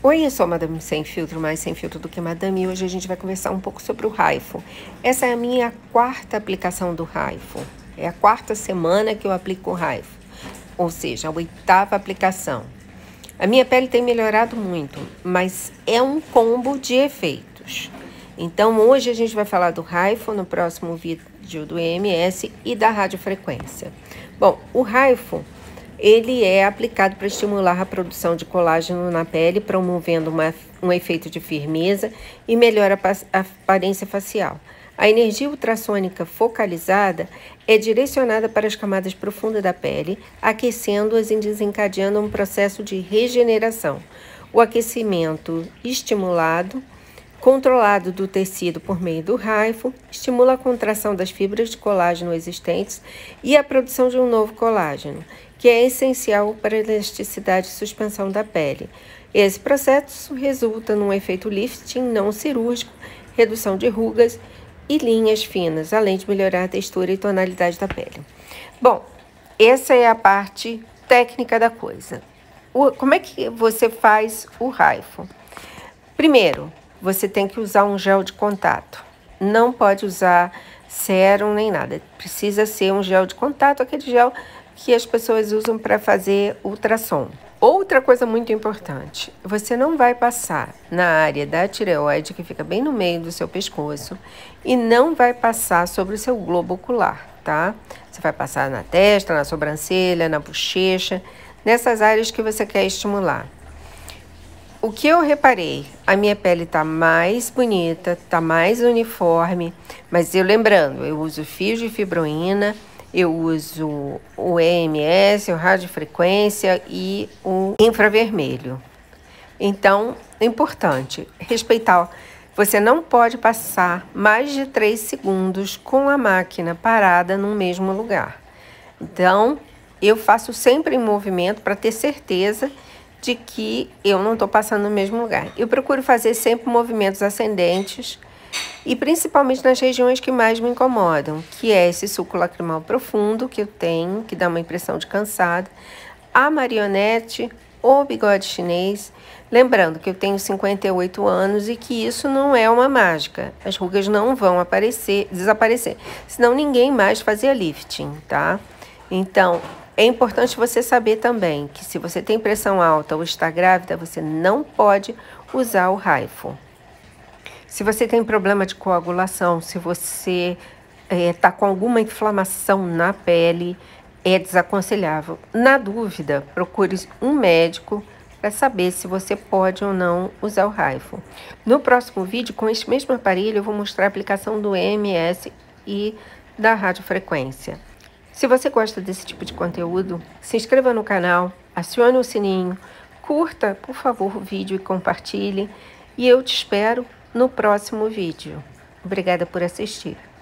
Oi, eu sou a Madame Sem Filtro, mais sem filtro do que Madame, e hoje a gente vai conversar um pouco sobre o Raifo. Essa é a minha quarta aplicação do Raifo. É a quarta semana que eu aplico o Raifo, ou seja, a oitava aplicação. A minha pele tem melhorado muito, mas é um combo de efeitos. Então, hoje a gente vai falar do Raifo, no próximo vídeo do EMS e da radiofrequência. Bom, o Raifo, ele é aplicado para estimular a produção de colágeno na pele, promovendo um efeito de firmeza e melhora a aparência facial. A energia ultrassônica focalizada é direcionada para as camadas profundas da pele, aquecendo-as e desencadeando um processo de regeneração. O aquecimento estimulado, controlado do tecido por meio do Raifo, estimula a contração das fibras de colágeno existentes e a produção de um novo colágeno, que é essencial para a elasticidade e suspensão da pele. Esse processo resulta num efeito lifting não cirúrgico, redução de rugas e linhas finas, além de melhorar a textura e tonalidade da pele. Bom, essa é a parte técnica da coisa. Como é que você faz o Raifo? Primeiro, você tem que usar um gel de contato. Não pode usar sérum nem nada. Precisa ser um gel de contato, aquele gel que as pessoas usam para fazer ultrassom. Outra coisa muito importante, você não vai passar na área da tireoide, que fica bem no meio do seu pescoço, e não vai passar sobre o seu globo ocular, tá? Você vai passar na testa, na sobrancelha, na bochecha, nessas áreas que você quer estimular. O que eu reparei, a minha pele tá mais bonita, tá mais uniforme, mas lembrando, eu uso fios de fibroína, eu uso o EMS, o radiofrequência e o infravermelho. Então, é importante respeitar. Você não pode passar mais de 3 segundos com a máquina parada no mesmo lugar. Então, eu faço sempre em movimento para ter certeza de que eu não estou passando no mesmo lugar. Eu procuro fazer sempre movimentos ascendentes e principalmente nas regiões que mais me incomodam, que é esse sulco lacrimal profundo que eu tenho, que dá uma impressão de cansada, a marionete, o bigode chinês. Lembrando que eu tenho 58 anos e que isso não é uma mágica. As rugas não vão desaparecer, senão ninguém mais fazia lifting, tá? Então, é importante você saber também que se você tem pressão alta ou está grávida, você não pode usar o Raifo. Se você tem problema de coagulação, se você está com alguma inflamação na pele, é desaconselhável. Na dúvida, procure um médico para saber se você pode ou não usar o Raifo. No próximo vídeo, com este mesmo aparelho, eu vou mostrar a aplicação do EMS e da radiofrequência. Se você gosta desse tipo de conteúdo, se inscreva no canal, acione o sininho, curta, por favor, o vídeo e compartilhe. E eu te espero no próximo vídeo. Obrigada por assistir.